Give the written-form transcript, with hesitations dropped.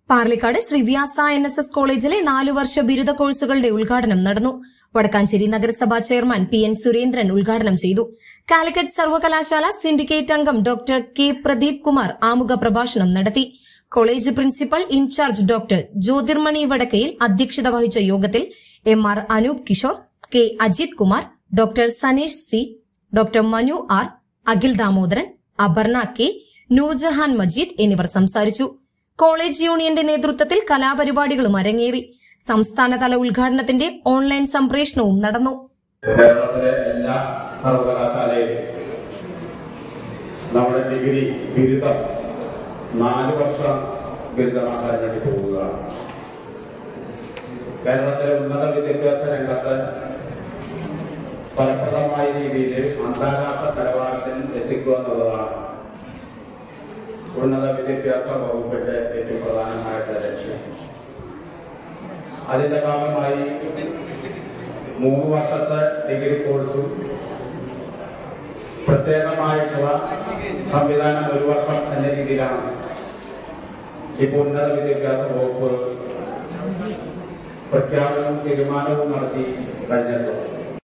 Parlikkad Sreevyasa NSS കോളേജിലെ 4 വർഷ ബിരുദ കോഴ്സുകളുടെ ഉദ്ഘാടനം നടന്നു. വടക്കാഞ്ചേരി നഗരസഭാ ചെയർമാൻ PN സുരേന്ദ്രൻ ഉദ്ഘാടനം ചെയ്തു. കാലിക്കറ്റ് സർവകലാശാല സിൻഡിക്കേറ്റ് അംഗം ഡോക്ടർ K പ്രദീപ് കുമാർ ആമുഖ പ്രഭാഷണം നടത്തി. College principal in charge doctor Jyothirmani Vadakkayil അധ്യക്ഷത വഹിച്ച യോഗത്തിൽ MR Anoop Kishore, K Ajith Kumar, doctor Sanesh C, doctor Manu R, Akhil Damodaran, Aparna K, Noorjahan Majeed എന്നിവർ സംസാരിച്ചു. കോളേജ് യൂണിയന്റെ നേതൃത്വത്തിൽ കലാപരിപാടികളും അരങ്ങേറി. സംസ്ഥാനതല ഉദ്ഘാടനത്തിന്റെ ഓൺലൈൻ സംപ്രേഷണവും നടന്നു. കേരളത്തിലെ എല്ലാ സർവകലാശാലയിലും നമ്മുടെ ഡിഗ്രി ബിരുദം 4 വർഷം ബിരുദമാക്കാൻ വേണ്ടി പോവുകയാണ്. കേരളത്തിലെ ഉന്നത വിദ്യാഭ്യാസ രംഗത്ത് ഫലപ്രദമായ രീതിയിൽ അന്താരാഷ്ട്ര നിലവാരത്തിൽ എത്തിക്കുക എന്നുള്ളതാണ് ഉന്നത വിദ്യാഭ്യാസ വകുപ്പിന്റെ ഏറ്റവും പ്രധാനമായിട്ടുള്ള ലക്ഷ്യം. അതിന്റെ ഭാഗമായി 3 വർഷത്തെ ഡിഗ്രി കോഴ്സും പ്രത്യേകമായിട്ടുള്ള സംവിധാനം 1 വർഷം എന്ന രീതിയിലാണ് ഇപ്പോൾ ഉന്നത വിദ്യാഭ്യാസ വകുപ്പ് പ്രഖ്യാപനവും തീരുമാനവും നടത്തി കഴിഞ്ഞിട്ടുള്ളത്.